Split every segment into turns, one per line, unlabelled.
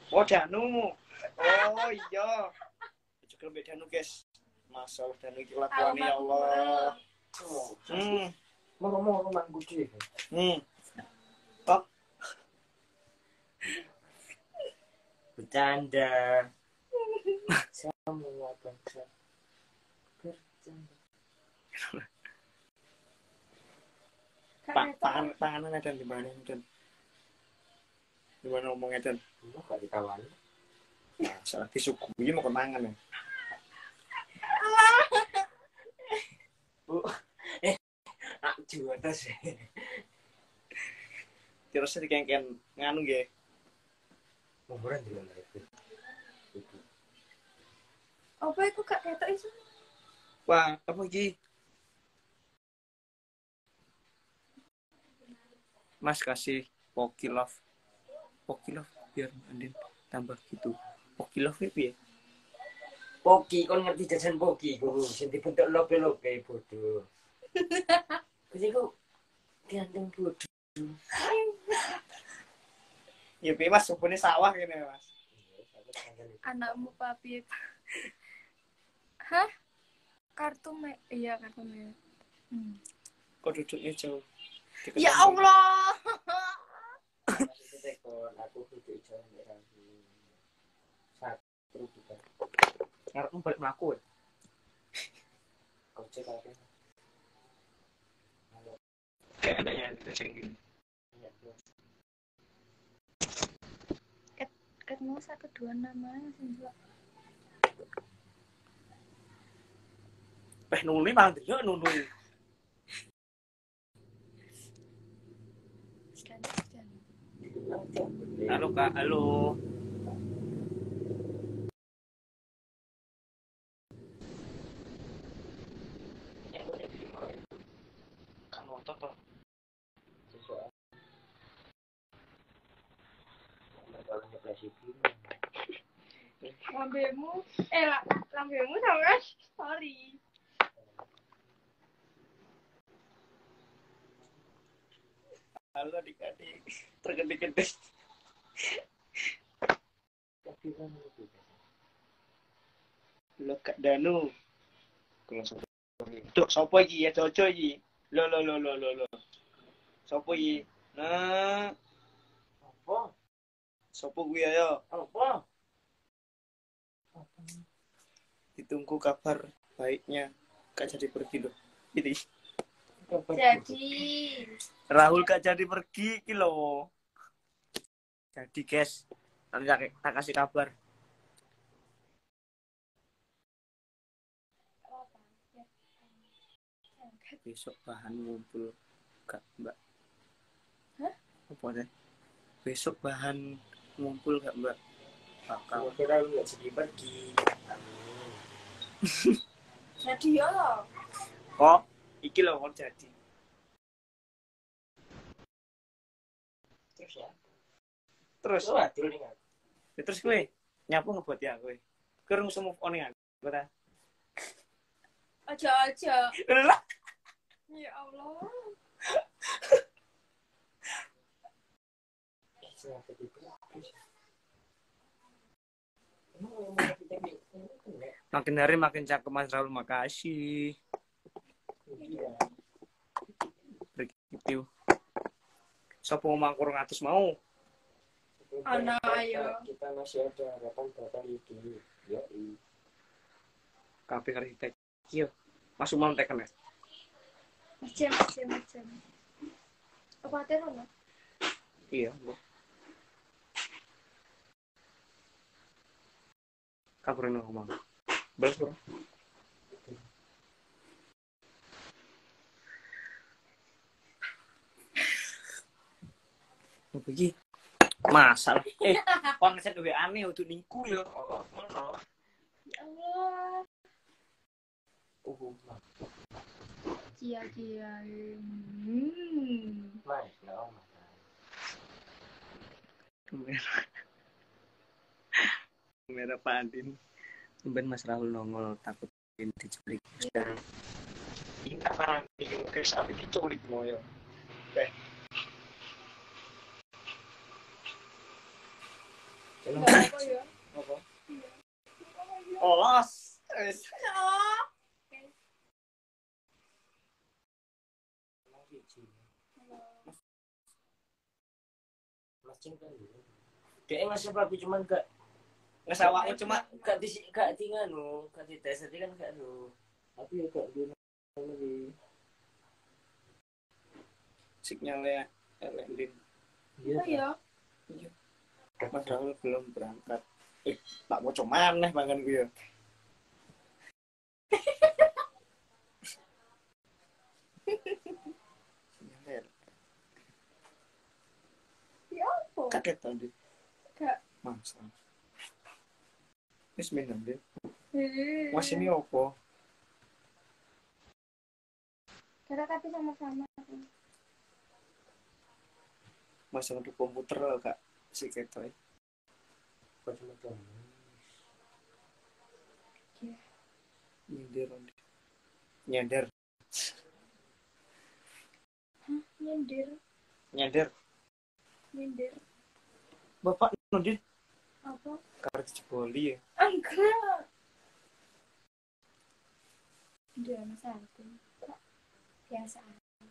Oh, Danu. Oh, iya. Juga mbek Danu, guys. Masalah Danu iki lakuane ya Allah.
Ngomong rumah gede.
Kok
Bercanda. Saya mau bangsa. Bercanda.
Panganan ada di mana, Dan? Di mana ngomongnya, Dan?
Mau gak ditawari?
Nah, salah disuguhi mau kemangan ya.
Bu. Nak juara sih.
Terus dikengken nganu nggih.
Umuran di mana itu?
Apa iku gak ketok iso?
Wah, apa iki? Mas kasih Poki Love biar Andin tambah gitu. Poki Love piye?
Poki, kon ngerti jajan Poki ku, sing dibentuk lope-lope bodoh. Kuwi ku ganteng bodoh.
Ya piye Mas, supune sawah kene Mas.
Anakmu papi. Hah? Kartu iya kartu me.
Kok duduknya jauh?
Ya Allah.
Aku duduk jauh nek satu juga.
Ngarepmu balik mlaku.
Kau cek apa?
Kayak adanya itu sing
Ketemu 126 sing delok.
nuli malah ndelok nuli. Halo Kak, halo. Kamu toto.
Lambemu lambemu sama sorry.
Halo adik-adik. Tergede-gede. Lo Kak Danu. Tuh, sopo iki ya Jojo iki? Lo. Sopo iki? Nah,
Apa?
sopo kuwi ayo?
Apa?
Ditunggu kabar baiknya. Kak jadi pergi loh. Ini.
Jadi
Rahul Kak jadi pergi iki loh. Jadi guys, nanti tak kasih kabar. Besok bahan ngumpul gak Mbak?
Hah?
Apa deh? Besok bahan ngumpul gak Mbak? Bakal.
Kira lu nggak jadi pergi.
jadi ya loh.
Kok? Iki loh kok jadi.
Terus ya?
Terus?
Lu adil nih kan?
Ya, terus gue nyapu ngebuat ya gue. Gue harus move on ya. Gue ta.
Aja.
Lah.
Ya Allah.
Makin hari makin cakep Mas Rahul, makasih. Begitu. Sopo ngomong kurang atus mau.
Anak ayo.
Kita masih ada harapan bakal itu. Ya.
Kabeh arsitek. Iya. Masuk mau teken ya.
Macam. Apa terus?
Iya, Bu. Kabarin ngomong. Balas, Bro. Apa iki? Masalah. Kok ngeset duwe aneh untuk niku ya.
Ya Allah. Cia.
Mas, no.
Merah Pak Andin. Ben Mas Rahul nongol takutin diculik. Ini apa nanti guys, apa diculik mau ya?
ya.
Apa?
Iya.
Los.
Oh.
Mas Cing kan dulu. Dia ngasih aku cuman gak
Ngesawakku cuma
gak tinggal no, gak dites tadi kan gak no. Tapi ya gak dulu lagi.
sinyalnya Elendin.
Oh ya.
Mas Rahul belum berangkat. Tak mau cuman nih mangan gue ya. Sinyalnya
Ya apa?
kaget tadi.
Gak.
Mangsa. Wis minum deh.
Heeh.
Mas ini opo?
Karena tapi sama-sama.
Mas untuk komputer lah kak si ketoy.
Kok cuma tuh.
Iya.
Nyender.
Hah, nyindir.
Nyender. Bapak nundin
Apa?
kartu jeboli ya.
Enggak. Dia masa aku. Biasa.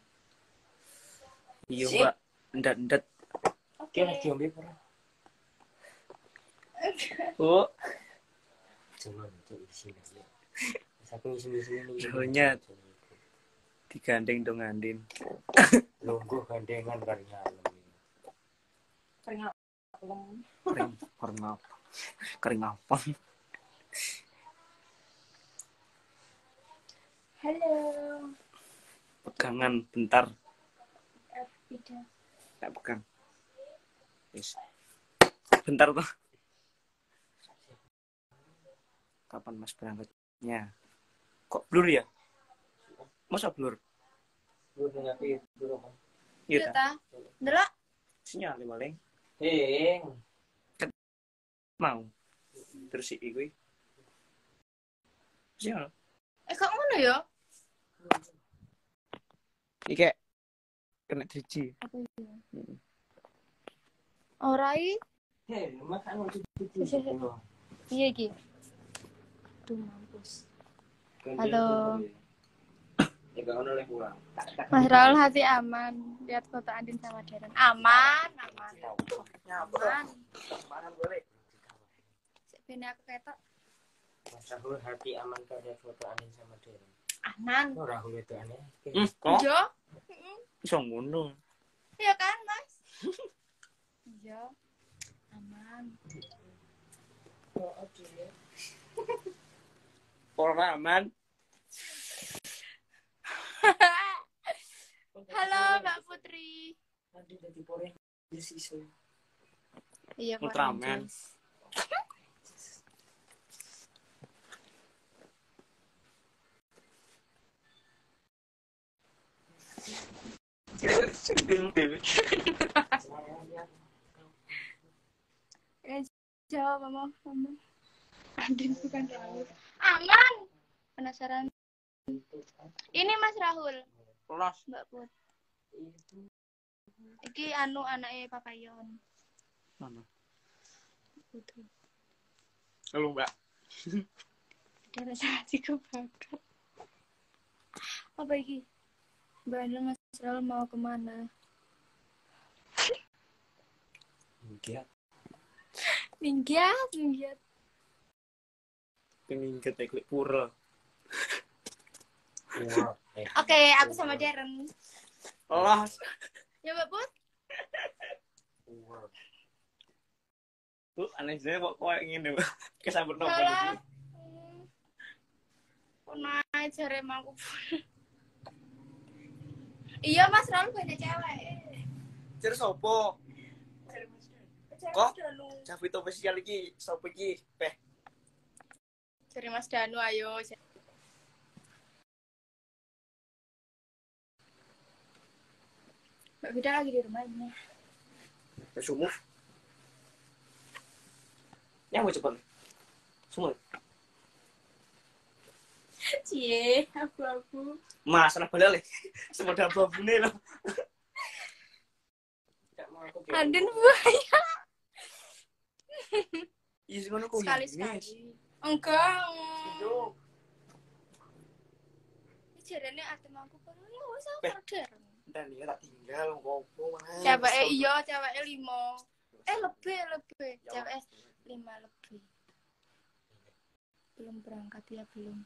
Iya
Sip.
mbak. Ndat.
Oke.
Dia lagi diombe pernah.
Oh.
Cuman itu isi lagi. Satu isi ini.
Soalnya digandeng dong Andin.
Lungguh gandengan kali ngalem.
Keringat.
Kering apa?
Halo.
Pegangan bentar.
Tidak.
Tak pegang. Yes. Bentar tuh. Kapan Mas berangkatnya? Kok blur ya? Masa blur?
Lu dengan aku dulu kan.
Iya
Iya
ta?
ta. Delok.
Sinyal paling. Mau. Terus si gue. Sinyal.
Kok ngono ya?
Iki kena 3G.
Apa itu? Orai.
Makan untuk
Iya iki. Duh mampus. Halo.
Ya gak ono oleh pulang.
Mas Raul hati aman. Lihat foto Andin sama Darren. Aman. Aman.
Mana boleh?
Sebenarnya aku ketok.
Mas Rahul hati aman kalau lihat foto Anin sama Darren.
Aman.
Oh Rahul itu aneh.
Kok
Jo.
iso ngono?
Iya kan, Mas? Iya. Aman.
Oh, oke.
Ora aman.
Halo, Mbak Putri.
Nanti jadi poreh di sisi.
Iya, Pak.
Ultraman.
Jawab, Mama. Andin bukan Rahul. Aman. Penasaran. Ini Mas Rahul.
Los.
Mbak Put. Iki anu anaknya Papa Yon.
Mana?
Putri.
Halo, Mbak.
Ada rasa hati kebakar. Apa iki? Mbak Andin Mas Rahul mau kemana?
Enggak.
Minggiat.
Pengen ketek pura.
Wah.
Oke, aku sama Darren.
Los.
Ya, Mbak Put?
Wah.
Bu, aneh saya kok ngene, Mbak. Kesambut nopo
Halo.
iki.
Kok naik jare aku. Iya, Mas Rahul banyak cewek.
Terus opo?
Cewek
Kok?
Danu.
Javit official iki sapa iki? Peh.
Cari Mas Danu, ayo. Mbak Vida lagi di rumah ini.
Sumuf. Yang mau cepet. Semua.
Cie, abu-abu.
Masalah balik. Semua ada babune loh.
Enggak mau aku.
Andin buaya.
Iya sih ngono kuwi.
Sekali-sekali. Enggak.
Itu
Jarene atem aku kono ya wis aku modern.
dan dia tak tinggal ngopo mana.
Ceweke iya, ceweke 5. Lebih. Cewek 5 lebih. Belum berangkat ya, belum.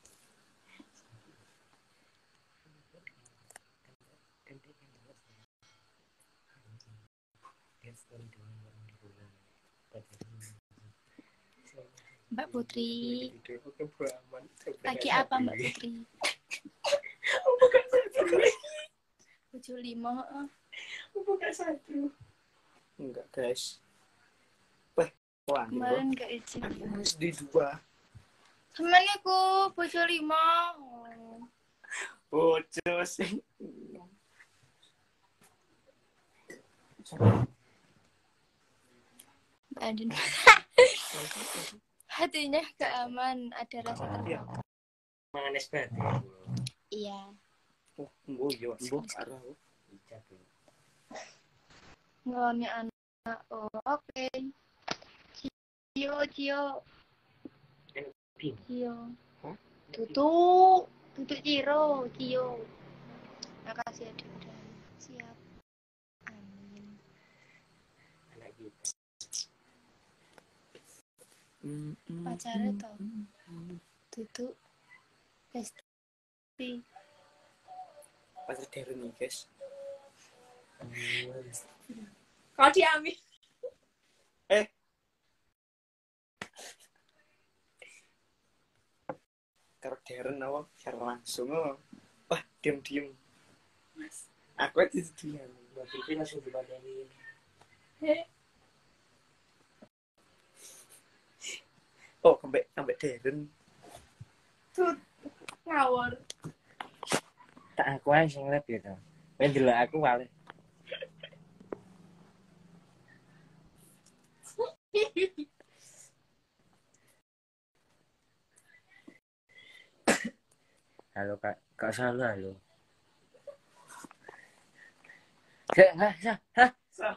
Mbak Putri. Lagi apa Mbak Putri? Tujuh 5, heeh.
Bukan 1. Enggak, guys. Wah,
Kemarin gak izin.
Mas di 2.
Temen iku bojo 5.
Bojo sing.
Mbak Andin. Hatinya gak aman, ada rasa tertekan.
Mangan es batu.
Iya.
Oh, yo, karo aku.
Ngeloni anak. Oh, oke. Cio. Cio.
Hah?
Tutuk Cio. Makasih ya Dinda. Siap. Amin.
Anak kita.
Pacarnya tau. Tutuk. Pasti.
Pacar Darren nih, guys.
Kau diambil.
Karo Darren apa? Karo langsung apa? Wah, diam-diam. Aku aja diam.
Mbak Vivi langsung dipadenin.
Oh, sampai Darren.
Tut. Ngawur.
Tak aku aja sing lihat gitu. Main delok aku wale. Halo Kak Salu halo. Hah?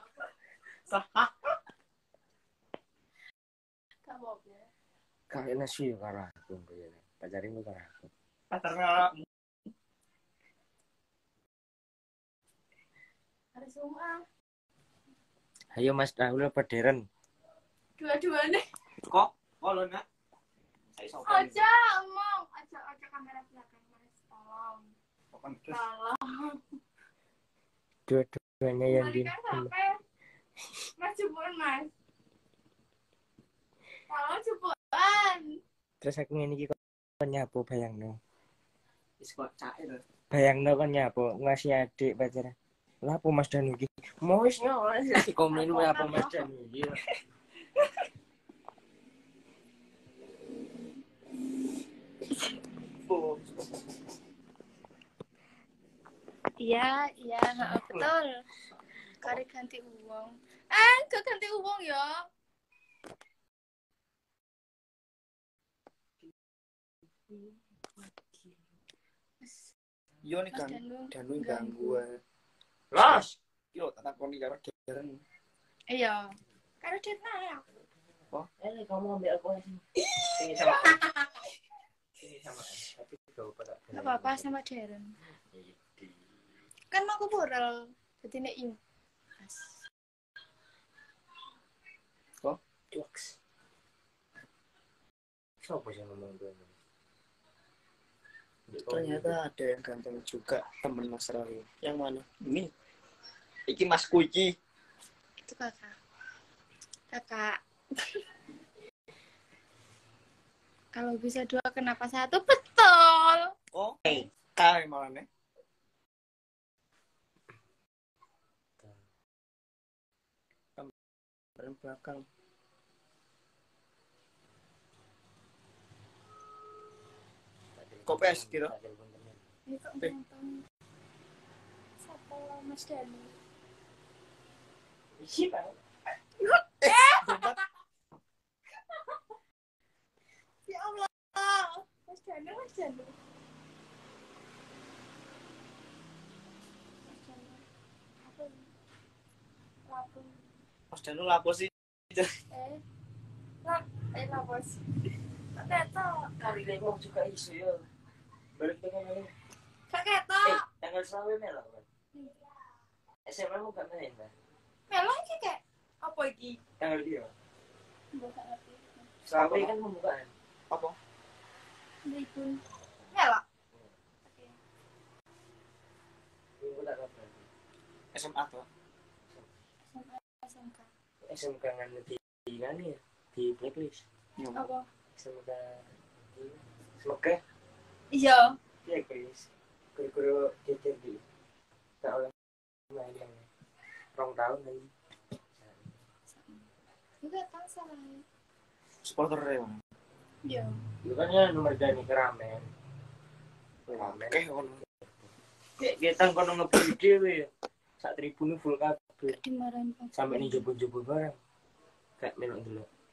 Kamu apa?
Kak nasi karo aku kene. Pacarimu karo aku.
Pacarnya
Hari semua.
Ayo Mas Rahul apa Deren?
Dua-duanya.
kok kalau nak saya sopan.
Aja kamera belakang Mas. Tolong.
Dua-duanya yang di.
Mas cepuan Mas. Tolong cepuan.
Terus aku ngene iki kok nyapu bayangno.
Wis kok cair.
Bayangno kan nyapu ngasih adik pacar. Lah apa Mas Danu iki? Mau wis ora sih komen wae apa Mas Danu iki.
Oh,
Iya, betul. Kari ganti uang. Gak ganti uang ya.
yo nih kan
Mas
Danu ganggu.
Los.
Yo tak takoni karo Darren.
Iya. Karo Dirna ya.
Kamu ambil aku sini. Sini sama. Sini sama. Tapi kau pada.
Gak apa-apa sama Darren. Kan aku boral. Jadi nek ini.
Kok?
Cuaks. Siapa sih ngomong gue?
Ternyata ada yang ganteng juga temen Mas Rahul. Yang mana? Ini. Iki Mas Kuiki.
Itu kakak. Kalau bisa 2 kenapa 1? Betul.
Oh, kai malah nih. Belakang. Kopes kira.
Ini kok nonton. Siapa Mas Danu?
Siapa?
Ya Allah. Mas Danu. Apa ini? Lapun.
Mas Danu lapo sih?
Ayo lah bos. Ketok.
Kali lemo juga isu ya. Balik dengan ini.
Gak ketok.
Tanggal selawe melo kan. SMA mu gak main kan?
Melo iki kek. Apa iki?
Tanggal dia.
Mbok gak ngerti.
Selawe kan pembukaan.
Apa?
Ribun. Melo.
Minggu tak kapan.
SMA tuh.
SMK.
SMK kan di kan ya di blacklist.
Apa?
SMK semoga
Iya.
ya guys guru-guru jejer di tak oleh main yang 2 tahun lagi.
Juga tahu salah.
Supporter ya.
Iya.
Itu kan ya nomor Dani Keramen.
Oke, kon.
Kayak kita kono nge-video ya. Sak tribun full kabeh.
Dimarahin Pak.
Sampai nih jebol-jebol barang. Kayak melok dulu.